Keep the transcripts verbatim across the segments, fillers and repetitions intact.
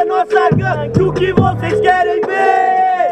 nossa gangue, o que vocês querem ver?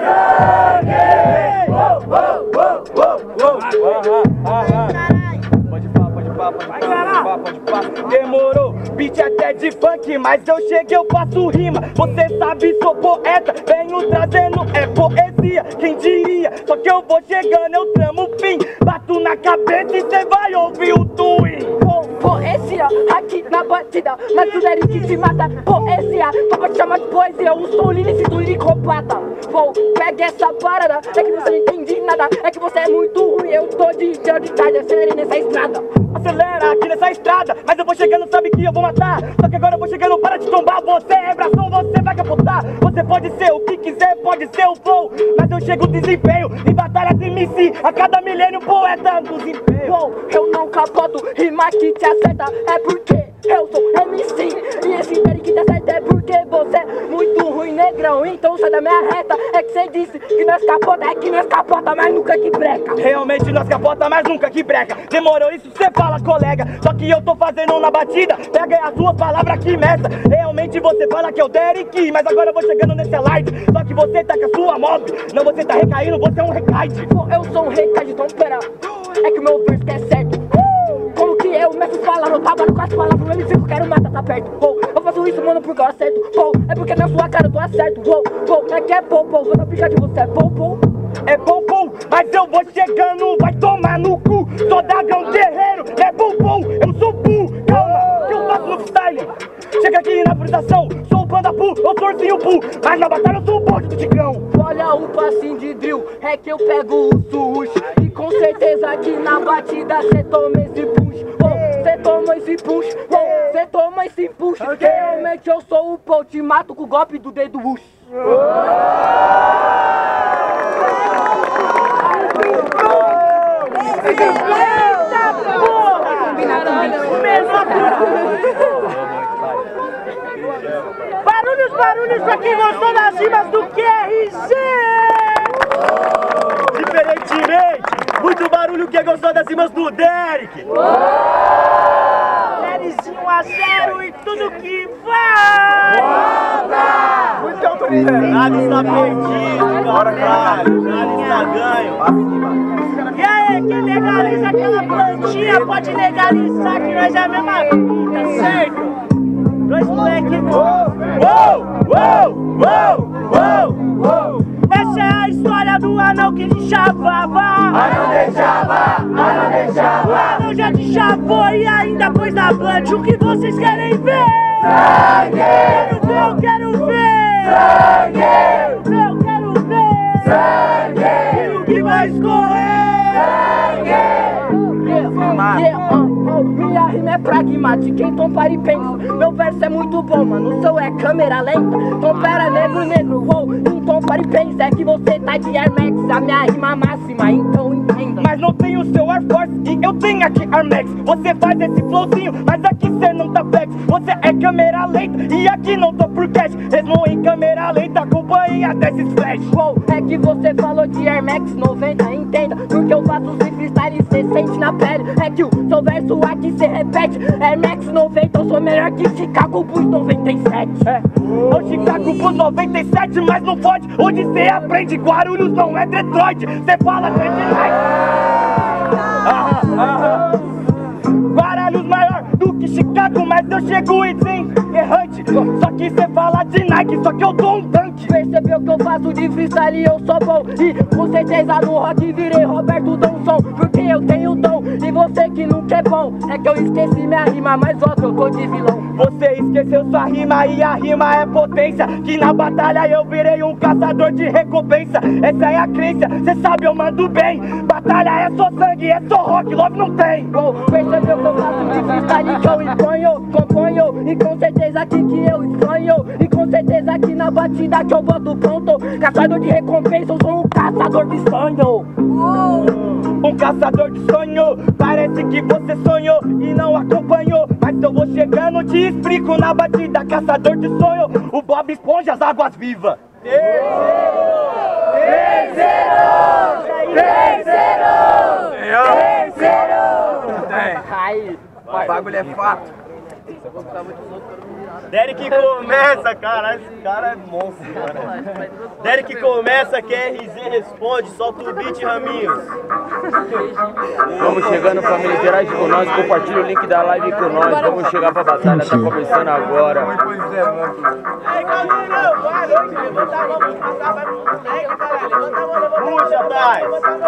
Sangue! Oh, oh, oh, oh, oh. Ah, ah, ah. Pode pá, pode pá, pode pá, pode pá, pode pá. Demorou, beat até de funk, mas eu cheguei, eu faço rima. Você sabe, sou poeta, venho trazendo, é poesia, quem diria? Só que eu vou chegando, eu tramo o fim, bato na cabeça e cê vai ouvir o twin. Poesia, aqui na batida, mas tudo é que te mata. Poesia, pra te chamar de poesia, eu sou lírico do liricopata. Vou, pega essa parada, é que você não entende nada, é que você é muito ruim, eu tô de dia de tarde, acelere nessa estrada. Acelera aqui nessa estrada, mas eu vou chegando, sabe que eu vou matar. Só que agora eu vou chegando, para de tombar, você é bração, você vai capotar. Você pode ser o que quiser, pode ser o flow, mas eu chego desempenho, em batalha de M C, a cada milênio poeta do desempenho. Eu não capoto, rima que te acerta, é porque eu sou M C. E esse peri que te acerta é porque você é muito ruim, negrão. Então sai da minha reta, é que você disse que nós capota, é que nós capota, mas nunca que breca. Realmente nós capota, mas nunca que breca. Demorou isso, cê fala, colega, só que eu tô fazendo na batida, pega as suas palavras que meça. Realmente você fala que eu Derek, mas agora eu vou chegando nesse light. Só que você tá com a sua mob, não, você tá recaindo, você é um recaide. Pô, eu sou um recaide, então pera, é que o meu verso que é certo. Como que eu meço palavras, eu trabalho com as palavras, o M C que eu quero matar tá perto. Pô, eu faço isso, mano, porque eu acerto. Pô, é porque na sua cara eu tô acerto. Pô, pô, é que é pô, pô, vou dar picar de você, é pô, pô. É bom, bom, mas eu vou chegando, vai tomar no cu. Sou Dragão Guerreiro, é bom, bom, eu sou Pu. Calma, que eu faço no freestyle. Chega aqui na frisação, sou o Panda Pu, eu sou Ursinho Pu, mas na batalha eu sou o bonde do Tigrão. Olha o passinho de drill, é que eu pego o sush. E com certeza aqui na batida cê toma esse push. Oh, cê toma esse push, oh, cê toma esse push. Realmente eu sou o Pô, te mato com o golpe do dedo Wush. Barulhos, barulhos pra quem gostou das rimas do Q R C! Diferentemente, muito barulho quem gostou das rimas do Derek! Derizinho a zero e tudo que vai! Volta! Muito autoridade! Nada está perdido, cara! Nada está ganho! E aí, quem legaliza aquela plantinha pode legalizar que nós é a mesma fita, certo? Dois moleque uou, uou, uou, uou, uou. Essa é a história do anão que te chavava. Anão deixava, anão deixava. O anão já te chavou e ainda pôs na blunt. O que vocês querem ver? Sangue! Quero ver, eu quero ver! Sangue! Eu quero ver! Sangue! E o que vai escorrer? Sangue! Yeah, yeah, uh. Minha rima é pragmática, então pare e pense. Meu verso é muito bom, mano, o seu é câmera lenta. Então pera, negro, negro, uou. Então pare e pense, é que você tá de Air Max, a minha rima máxima, então entenda. Mas não tem o seu Air Force e eu tenho aqui Air Max. Você faz esse flowzinho, mas aqui cê não tá flex. Você é câmera lenta e aqui não tô por cash. Mesmo em câmera lenta, acompanha desses flash. Uou, é que você falou de Air Max noventa, entenda. Porque eu faço os freestyle e cê sente na pele. É que o seu verso aqui cê repete. Air Max noventa, eu sou melhor que Chicago Bulls noventa e sete. É, é o Chicago Bulls noventa e sete, mas não pode. Onde cê aprende, Guarulhos não é Detroit. Cê fala Detroit. Ah, ah, ah. Guarulhos maior do que Chicago, mas eu chego e sim, errante. Só que cê fala de Nike, só que eu dou um tanque. Percebeu que eu faço de freestyle e eu sou bom. E com certeza no rock virei Roberto Donson, porque eu tenho dom. E você que nunca é bom, é que eu esqueci minha rima, mas ó, eu tô de vilão. Você esqueceu sua rima e a rima é potência. Que na batalha eu virei um caçador de recompensa. Essa é a crença, cê sabe eu mando bem. Batalha é só sangue, é só rock, love não tem. Oh, percebeu que eu faço de freestyle que eu imponho, componho. E com certeza aqui que eu estranho. E com certeza aqui na batida que eu boto pronto. Caçador de recompensa, eu sou um caçador de sonho. Oh. Um caçador de sonho, parece que você sonhou e não acompanhou. Mas eu vou chegando, te explico na batida. Caçador de sonho, o Bob Esponja, as águas vivas. três zero! três zero! três zero! Aí, o bagulho é fato. Derek começa, cara, esse cara é monstro, cara. Derek começa, que R Z responde, solta o beat, Raminhos. Vamos chegando, família, interage com nós, compartilha o link da live com nós, vamos chegar pra batalha, tá começando agora. Aí, Caldeirão, boa noite, levanta a mão, vamos passar, vai pro moleque, galera, levanta a mão, levanta a mão. Puxa, Tais.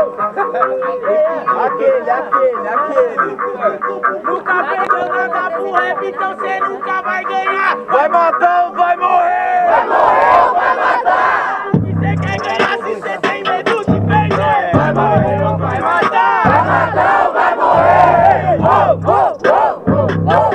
Aquele, aquele, aquele. Nunca perdeu nada pro rap, então cê nunca vai ganhar. Vai matar ou vai morrer? Vai morrer ou vai matar? O que cê quer ganhar se cê tem medo de perder? Vai morrer ou vai matar? Vai matar ou vai morrer? Oh, oh, oh,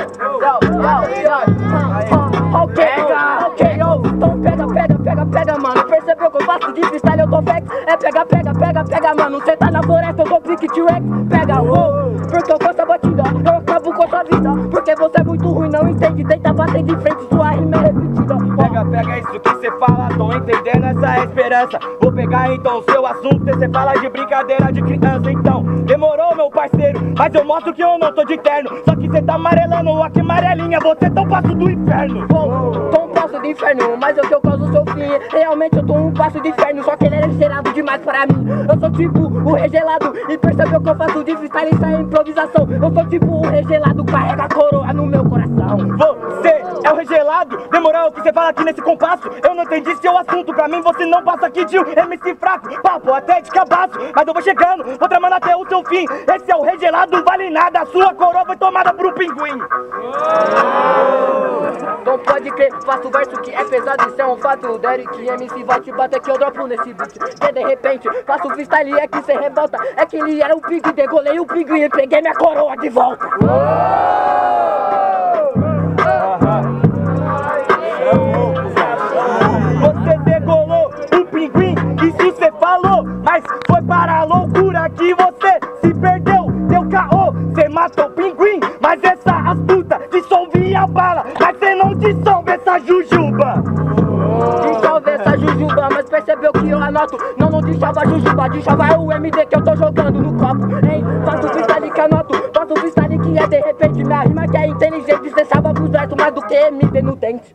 oh, oh. Ok, ok, yo, então pega, pega, pega, pega, mano. Percebeu que eu faço de freestyle, eu tô vex. É pega, pega, pega, pega, mano. Cê tá na floresta, eu tô pique T-Rex. Pega, uou, porque eu faço a batida, eu acabo com a sua vida. Porque você é muito ruim, não entende. Tenta bater de frente, sua rima é repetida. Pega, pega isso que cê fala, tô entendendo essa esperança. Vou pegar então o seu assunto, cê fala de brincadeira de criança. Então, demorou meu parceiro, mas eu mostro que eu não tô de terno. Só que cê tá amarelando, aqui amarelinha, você tão passo do inferno. Tô um passo de inferno, mas eu que eu causo o seu fim. Realmente eu tô um passo de inferno, só que ele é gerado demais pra mim. Eu sou tipo o regelado, e percebeu que eu faço de freestyle, isso é improvisação. Eu sou tipo o regelado, carrega a coroa no meu coração. Você é o regelado, demorou o que você fala aqui nesse compasso. Eu não entendi seu assunto, pra mim você não passa aqui de um M C fraco. Papo até de cabaço, mas eu vou chegando, vou tramando até o seu fim. Esse é o regelado, não vale nada, a sua coroa foi tomada por um pinguim. Não pode crer, faço verso que é pesado, isso é um fato. O Derek M C vai te bater que eu dropo nesse beat. Que de repente, faço freestyle é que cê revolta. É que ele era o pinguim, degolei o pinguim e peguei minha coroa de volta. Você degolou o pinguim, isso cê falou, mas foi para a loucura que você se perdeu, deu caô. Cê matou o pinguim, mas essa astuta dissolve a bala, mas cê não dissolve essa jujuba. Dissolve essa jujuba, mas percebeu que eu anoto. Não, não dissolve a jujuba, dissolve é o M D que eu tô jogando no copo, hein? Faço freestyle que anoto, faço freestyle que é de repente. Minha rima que é inteligente, cê sabe pros versos mais do que M D no dente.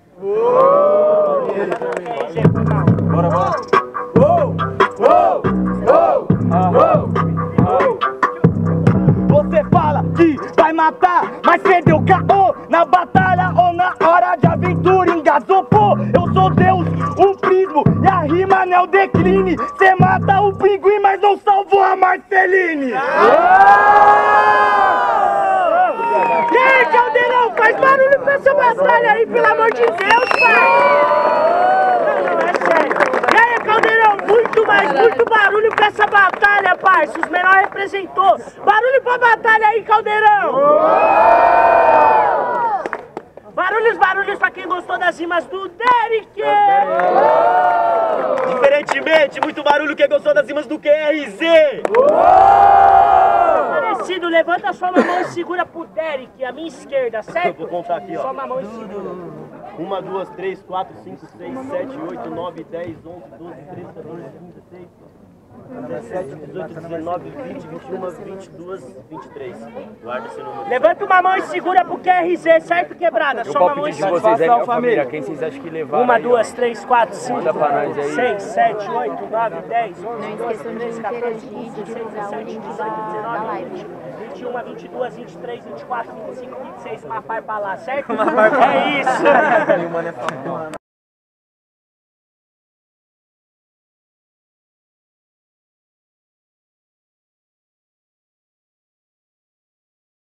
Bora, bora. Uou, uou, uou, uou, uou. Você fala que vai matar, mas cê deu caô na batalha ou na hora de aventura, engasou, pô. Eu sou Deus, um prismo e a rima não é o decline. Cê mata o pinguim, mas não salvou a Marceline. E aí, Caldeirão, faz barulho pra essa batalha aí, pelo amor de Deus, pai! Não, não, é sério. E aí, Caldeirão, muito mais, muito barulho pra essa batalha, parça. Os menores representou. Barulho pra batalha aí, Caldeirão! Barulhos, barulhos pra quem gostou das rimas do Derek! Diferentemente, muito barulho quem gostou das rimas do Q R Z! Parecido, levanta sua mão e segura pro Derek, a minha esquerda, certo? Vou contar aqui, ó. Só uma mão e segura. Uma, duas, três, quatro, cinco, seis, sete, oito, nove, dez, onze, doze, treze, quatorze, quinze, dezesseis, dezessete, dezoito, dezenove, vinte, vinte e um, vinte e dois, vinte e três. Guarda esse número. Levanta uma mão e segura pro Q R Z, certo, quebrada? Só uma mão e segura. Vocês aí, família, quem vocês acham que levaram? Uma, duas, três, quatro, cinco, aí. seis, sete, oito, nove, dez, onze, doze, treze, quatorze, quinze, dezesseis, dezessete, dezoito, dezenove, vinte, vinte e um, vinte e dois, vinte e três, vinte e quatro, vinte e cinco, vinte e seis, uma par pra lá, certo? É isso!